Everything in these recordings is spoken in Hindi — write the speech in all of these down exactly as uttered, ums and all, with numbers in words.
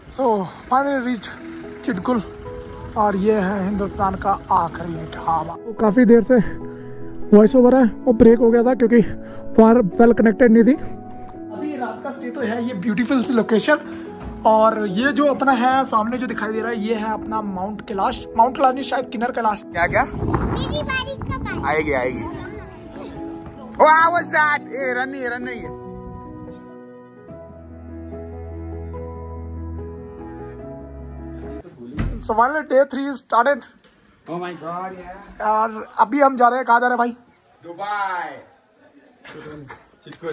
सो फाइनली रीच चिटकुल और ये है हिंदुस्तान का आखिरी ढाबा। तो काफ़ी देर से वॉइस ओवर है वो ब्रेक हो गया था क्योंकि वायर वेल कनेक्टेड नहीं थी। अभी रात का स्टे तो है ये ब्यूटीफुल सी लोकेशन और ये जो अपना है सामने जो दिखाई दे रहा है ये है अपना माउंट कैलाश। माउंट कैलाश नहीं शायद किन्नर कैलाश। क्या क्या मेरी बारी कब आएगी? आएगी आएगी। वाह व्हाट दैट? ए रन नहीं रन नहीं है। So finally day three is started. Oh my God, yeah. और अभी हम जा रहे हैं, कहाँ जा रहे हैं भाई? दुबई। चिटकुल।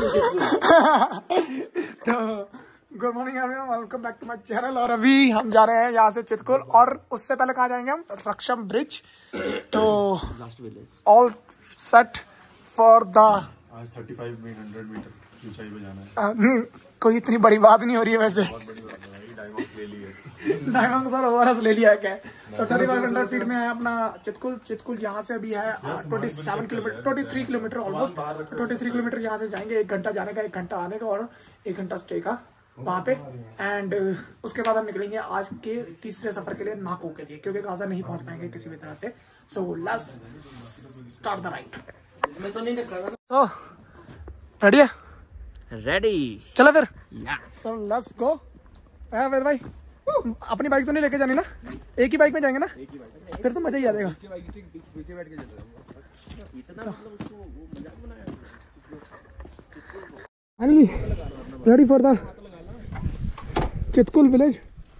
तो good morning everyone, welcome back to my channel. और अभी हम जा रहे हैं यहाँ से चितकुल और उससे पहले कहाँ जाएंगे हम? रक्षम ब्रिज। तो ऑल सेट फॉर द आज पैंतीस में हंड्रेड मीटर ऊंचाई पे जाना है। कोई इतनी बड़ी बात नहीं हो रही है वैसे। बहुत बड़ी बात है भाई, डायमंड्स ले लिए। डायमंड सर ओवरस ले लिया है क्या? तो थर्टी फाइव हंड्रेड फीट में है अपना चितकुल। चितकुल यहाँ से अभी है twenty seven kilometre twenty three kilometre almost. Twenty three kilometre यहाँ से जाएंगे, एक घंटा जाने का, एक घंटा आने का और एक घंटा स्टे का वहाँ पे। एंड उसके बाद हम निकलेंगे आज के तीसरे सफर के लिए नाको के लिए, क्योंकि गाजा नहीं पहुंच पाएंगे किसी भी तरह से। So let's start the ride. तो रेडी है? रेडी चलो फिर। या तो लेट्स गो। है वेद भाई, अपनी बाइक तो नहीं लेके जानी ना? एक ही बाइक में जाएंगे ना? फिर तो मजा ही आ जाएगा। Finally ready for the Chitkul village.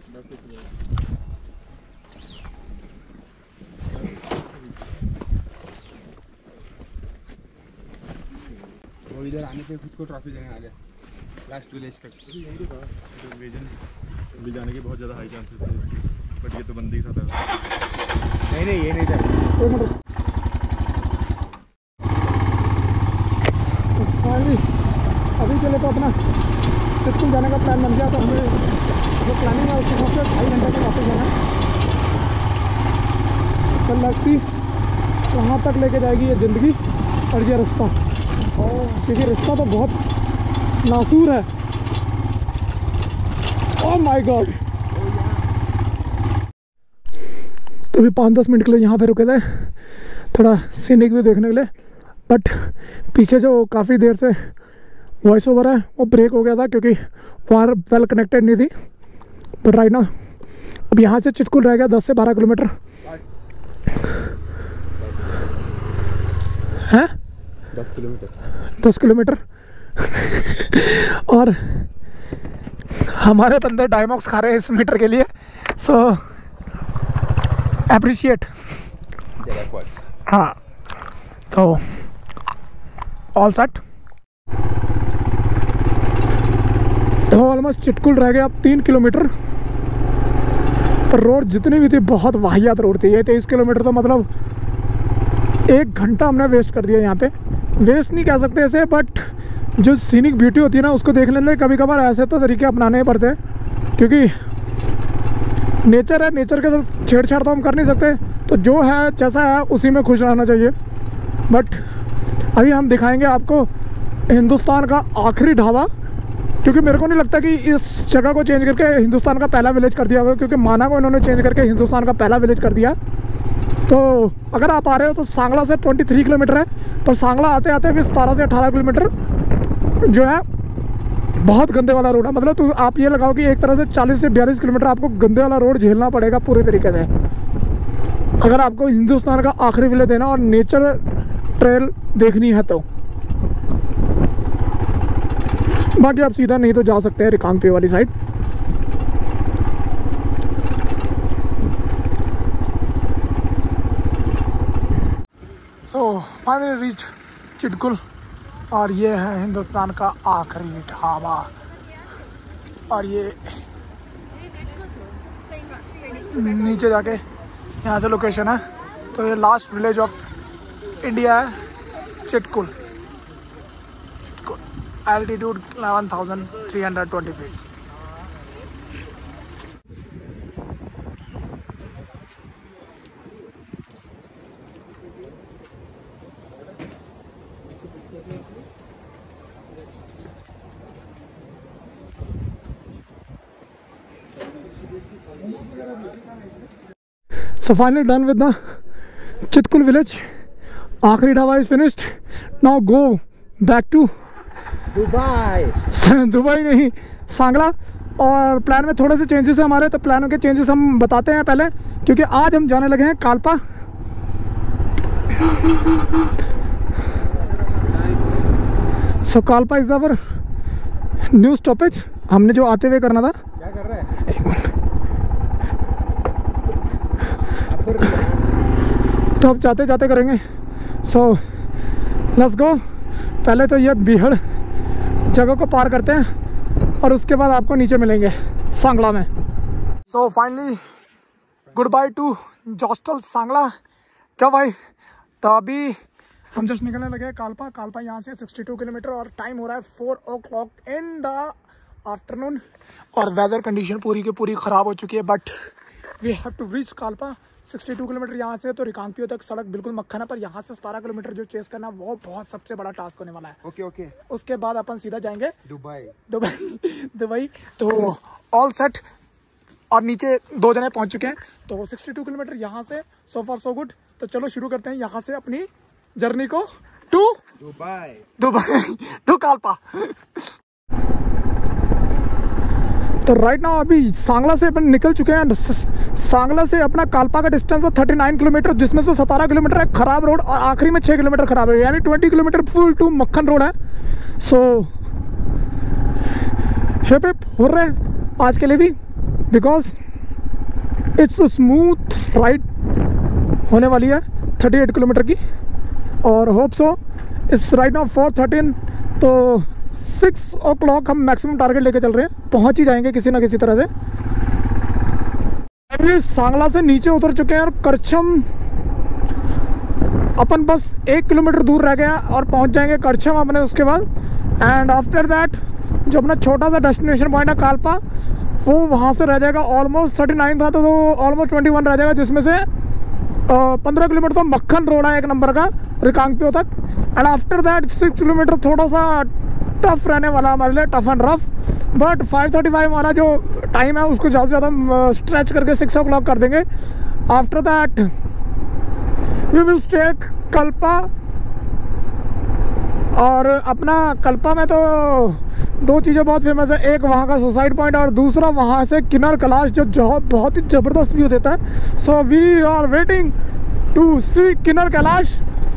वो इधर आने पे खुद को ट्रॉफी देने आ गया लास्ट विलेज तक। विजन अभी जाने के बहुत ज़्यादा हाई चांसेस थे, बट ये तो बंदे ही साथ है। नहीं नहीं ये नहीं था। फाइनली अभी के लिए तो अपना चितकुल जाने का प्लान बन गया। तो हमें जो प्लानिंग है उसके हिसाब से ढाई घंटे तक वापस जाना है। तो लक्ष्य वहाँ तक लेके जाएगी ये ज़िंदगी और ये रास्ता, क्योंकि रास्ता तो बहुत नासूर है। Oh my God. तो अभी पाँच दस मिनट के लिए यहाँ पे रुके थे थोड़ा सीनिक व्यू देखने के लिए, बट पीछे जो काफ़ी देर से वॉइस ओवर है वो ब्रेक हो गया था क्योंकि वायर वेल कनेक्टेड नहीं थी। बट राइट नाउ अब यहाँ से चितकुल रह गया दस से बारह किलोमीटर है। दस किलोमीटर दस किलोमीटर और हमारे बंदे डायमॉक्स खा रहे हैं इस मीटर के लिए। So appreciate. हाँ तो ऑल सेट। तो ऑलमोस्ट चितकुल रह गया अब तीन किलोमीटर। पर रोड जितनी भी थी बहुत वाहियात रोड थी। ये तेईस किलोमीटर तो मतलब एक घंटा हमने वेस्ट कर दिया यहाँ पे। वेस्ट नहीं कह सकते ऐसे, बट जो सीनिक ब्यूटी होती है ना उसको देखने में कभी कभार ऐसे तो तरीके अपनाने पड़ते हैं, क्योंकि नेचर है, नेचर के साथ छेड़छाड़ तो हम कर नहीं सकते। तो जो है जैसा है उसी में खुश रहना चाहिए। बट अभी हम दिखाएंगे आपको हिंदुस्तान का आखिरी ढाबा, क्योंकि मेरे को नहीं लगता कि इस जगह को चेंज करके हिंदुस्तान का पहला विलेज कर दिया होगा, क्योंकि माना को इन्होंने चेंज करके हिंदुस्तान का पहला विलेज कर दिया। तो अगर आप आ रहे हो तो सांगला से तेईस किलोमीटर है, पर सांगला आते आते भी सतारह से अठारह किलोमीटर जो है बहुत गंदे वाला रोड है। मतलब तो आप ये लगाओ कि एक तरह से चालीस से बयालीस किलोमीटर आपको गंदे वाला रोड झेलना पड़ेगा पूरे तरीके से, अगर आपको हिंदुस्तान का आखिरी विलेज देना और नेचर ट्रेल देखनी है तो। बाकी आप सीधा नहीं तो जा सकते हैं रिकांगपी वाली side. So finally reach Chitkul और ये है हिंदुस्तान का आखिरी ढाबा। और ये नीचे जाके यहाँ से लोकेशन है। तो ये लास्ट विलेज ऑफ इंडिया है Chitkul. Chitkul altitude eleven thousand three hundred twenty feet. So finally done with the Chitkul village. आखिरी dhaba is finished. Now go back to Dubai. Dubai नहीं, सांगला। और प्लान में थोड़े से चेंजेस है हमारे, तो प्लान के चेंजेस हम बताते हैं पहले, क्योंकि आज हम जाने लगे हैं Kalpa. So Kalpa is our new stoppage. हमने जो आते हुए करना था। क्या कर रहा है? एक मिनट, तो अब जाते जाते करेंगे। So let's go. पहले तो ये बीहड़ जगह को पार करते हैं और उसके बाद आपको नीचे मिलेंगे सांगला में। So finally good bye to Zostel Sangla. क्या भाई, तो अभी हम जस्ट निकलने लगे हैं कालपा। कालपा यहाँ से बासठ किलोमीटर और टाइम हो रहा है four o'clock in the afternoon. और वेदर कंडीशन पूरी की पूरी ख़राब हो चुकी है, but we have to reach Kalpa. बासठ किलोमीटर यहाँ से तो रिकांगपियो तक सड़क बिल्कुल मक्खन है, पर यहाँ से सतारह किलोमीटर जो चेस करना वो बहुत सबसे बड़ा टास्क होने वाला है। Okay okay. उसके बाद अपन सीधा जाएंगे दुबई। दुबई दुबई तो ऑल सेट। और नीचे दो जने पहुंच चुके हैं, तो बासठ किलोमीटर यहाँ से, सो फार सो गुड। तो चलो शुरू करते हैं यहाँ से अपनी जर्नी को to Dubai Dubai to Kalpa. तो राइट नाउ अभी सांगला से अपन निकल चुके हैं। सांगला से अपना कालपा का डिस्टेंस है उनतालीस किलोमीटर, जिसमें से सतारह किलोमीटर है खराब रोड और आखिरी में छः किलोमीटर खराब है, यानी बीस किलोमीटर फुल टू मक्खन रोड है। सो हिप हिप हो रहे हैं आज के लिए भी, बिकॉज इट्स स्मूथ राइड होने वाली है अड़तीस किलोमीटर की। और होप सो इस राइड नाउ फोर थर्टीन, तो सिक्स ओ क्लॉक हम मैक्सिमम टारगेट लेके चल रहे हैं, पहुंच ही जाएंगे किसी ना किसी तरह से। अभी सांगला से नीचे उतर चुके हैं और करछम अपन बस एक किलोमीटर दूर रह गया और पहुंच जाएंगे करछम अपने उसके बाद। एंड आफ्टर दैट जो अपना छोटा सा डेस्टिनेशन पॉइंट है कालपा, वो वहाँ से रह जाएगा ऑलमोस्ट थर्टी नाइन था, तो ऑलमोस्ट ट्वेंटी वन रह जाएगा, जिसमें से पंद्रह किलोमीटर तो मक्खन रोड है एक नंबर का रिकांगपियो तक। And after that six kilometre थोड़ा सा टफ रहने वाला हमारे लिए, tough and rough, but five thirty five वाला जो टाइम है उसको ज़्यादा से ज़्यादा स्ट्रेच करके सिक्स ओ क्लॉक कर देंगे। After that we will stay Kalpa. और अपना कल्पा में तो दो चीज़ें बहुत फेमस है, एक वहाँ का सुसाइड पॉइंट और दूसरा वहाँ से किन्नर कैलाश जो जो बहुत ही ज़बरदस्त व्यू देता है। So we are waiting to see Kinner Kailash.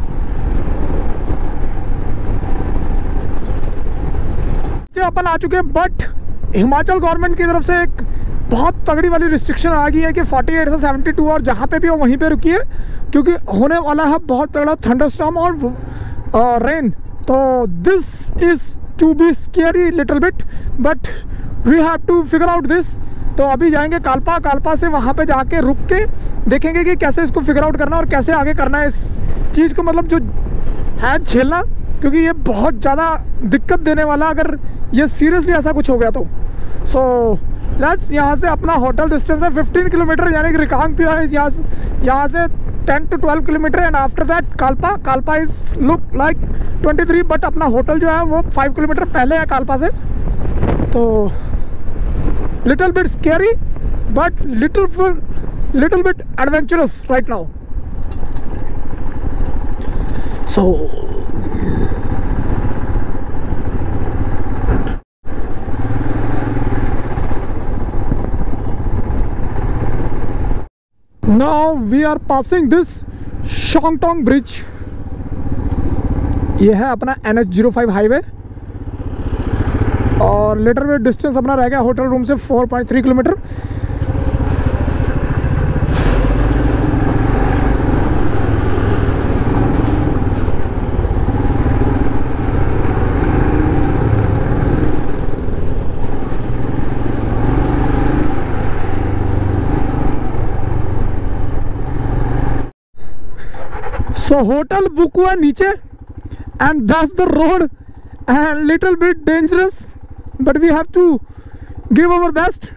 अपन आ चुके हैं, बट हिमाचल गवर्नमेंट की तरफ से एक बहुत तगड़ी वाली रिस्ट्रिक्शन आ गई है कि अड़तालीस से बहत्तर, और जहाँ पे भी हो वहीं पे रुकिए, क्योंकि होने वाला है बहुत तगड़ा थंडरस्टॉर्म और रेन। तो this is to be scary little bit, but we have to figure out this. तो अभी जाएंगे कालपा। कालपा से वहाँ पे जाके रुक के देखेंगे कि कैसे इसको फिगर आउट करना और कैसे आगे करना है इस चीज़ को, मतलब जो है झेलना, क्योंकि ये बहुत ज़्यादा दिक्कत देने वाला अगर ये सीरियसली ऐसा कुछ हो गया तो। सो लेट्स, यहाँ से अपना होटल डिस्टेंस है पंद्रह किलोमीटर, यानी कि रिकांगपियो है यहाँ से यहाँ से ten to twelve kilometre. And after that Kalpa. Kalpa is look like तेईस, बट अपना होटल जो है वो फाइव किलोमीटर पहले है कालपा से। तो little bit scary but little little bit adventurous right now. So now we are passing this Shongtong bridge. ये है अपना N H zero five highway और लिटर वेट डिस्टेंस अपना रह गया होटल रूम से four point three kilometre. So hotel book हुआ नीचे, and that's the road and little bit dangerous, but we have to give our best.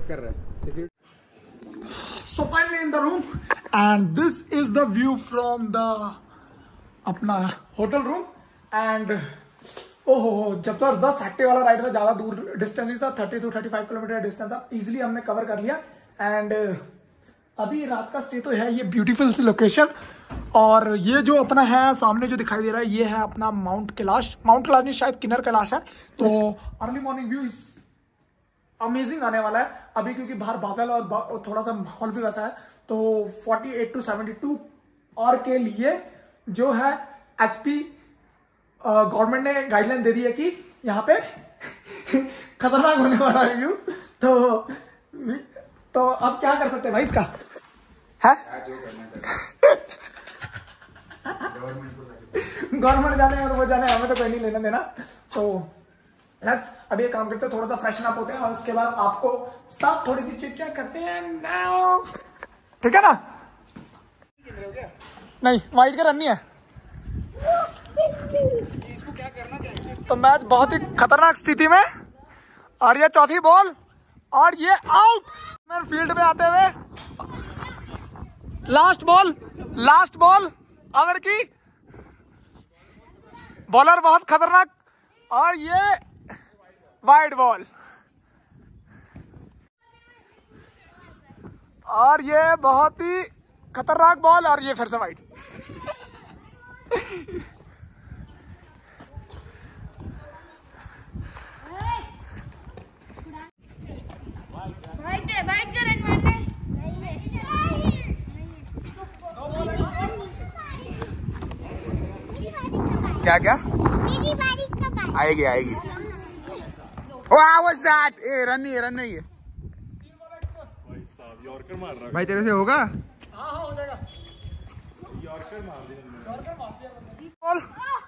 कर रहा है security. So finally in the room and this is the view from the अपना होटल रूम एंड ओहो जबरदस्त एक्टिव वाला राइड था, ज्यादा दूर डिस्टेंस था, thirty two thirty five kilometre distance था, इजीली हमने कवर कर लिया। एंड अभी रात का स्टे तो है ये ब्यूटीफुल सी लोकेशन। और ये जो अपना है सामने जो दिखाई दे रहा है ये है अपना माउंट कैलाश, माउंट कैलाश नहीं शायद किन्नर कैलाश है। तो early morning view is amazing आने वाला है अभी, क्योंकि बाहर बादल और थोड़ा सा माहौल भी वैसा है। तो forty eight to seventy two और के लिए जो है एचपी गवर्नमेंट ने गाइडलाइन दे दी है कि यहाँ पे खतरनाक होने वाला है व्यू। तो तो अब क्या कर सकते हैं भाई इसका है गवर्नमेंट जाने और वो जाने, हमें तो कोई नहीं लेना देना। सो लेट्स अभी एक काम करते हैं, थोड़ा सा फ्रेशन अप होते हैं और उसके बाद आपको सब थोड़ी सी चिट चैट करते हैं नाउ, ठीक है ना? नहीं वाइट का रन नहीं है। इसको क्या करना चाहिए? तो मैच बहुत ही खतरनाक स्थिति में और ये चौथी बॉल और ये आउट। मैन फील्ड में आते हुए last ball last ball over की, बॉलर बहुत खतरनाक और ये वाइड बॉल और ये बहुत ही खतरनाक बॉल और ये फिर से वाइड। वाइट वाइट का रन मारना है। क्या क्या मेरी बारी कब आई? आएगी आएगी। वाह व्हाट दैट? ए रन नहीं है, रन नहीं है भाई साहब यॉर्कर मार रहा है। भाई, तेरे से होगा? हाँ हाँ हो जाएगा। यॉर्कर मार दिया बॉल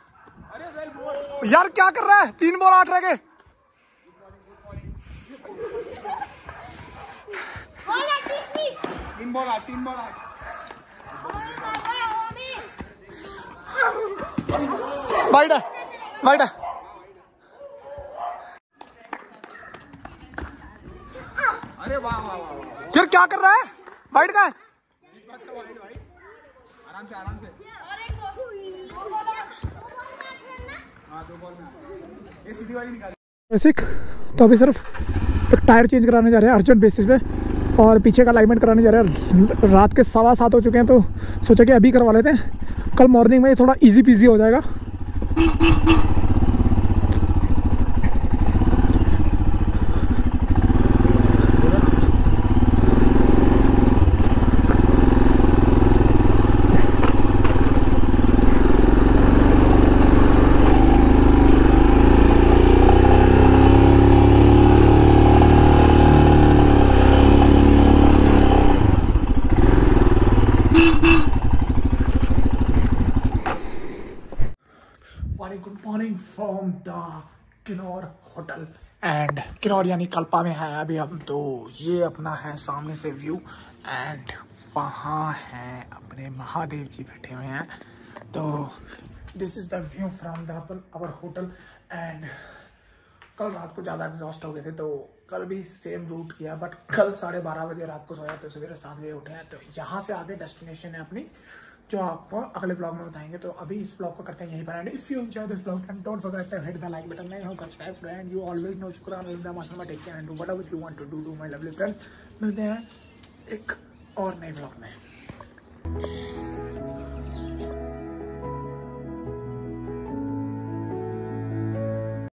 यार क्या कर रहा है? तीन बॉल आठ रह गए। बॉल एट बीच। तीन बॉल आठ, तीन बॉल आठ। वाइड है वाइड है। अरे वाह वाह वाह, यार क्या कर रहा है? वाइड का है। आराम से आराम से। हाँ दो बॉल में ये सीधी वाली निकाल। बेसिक तो अभी सिर्फ एक टायर चेंज कराने जा रहे हैं अर्जेंट बेसिस पे और पीछे का अलाइनमेंट कराने जा रहे हैं। रात के सवा सात हो चुके हैं तो सोचा कि अभी करवा लेते हैं, कल मॉर्निंग में ये थोड़ा इजी पीजी हो जाएगा। Good morning from the Kinnaur hotel and Kinnaur यानी कल्पा में है अभी हम। तो ये अपना है सामने से व्यू एंड वहाँ हैं अपने महादेव जी बैठे हुए हैं। तो this is the view from the our hotel and कल रात को ज़्यादा एग्जॉस्ट हो गए थे तो कल भी सेम रूट किया, बट कल साढ़े बारह बजे रात को सोया तो सवेरे सात बजे उठे हैं। तो यहाँ से आगे डेस्टिनेशन है अपनी जो आपको अगले ब्लॉग में बताएंगे। तो अभी इस ब्लॉग को करते हैं यहीं पर and if you enjoy this blog and don't forget to hit the like button, नहीं हो subscribe friend, you always know शुक्राना अल्हम्दुलिल्लाह माशाल्लाह, take care and do whatever you want to do do my lovely friend. मिलते हैं एक और नए ब्लॉग में।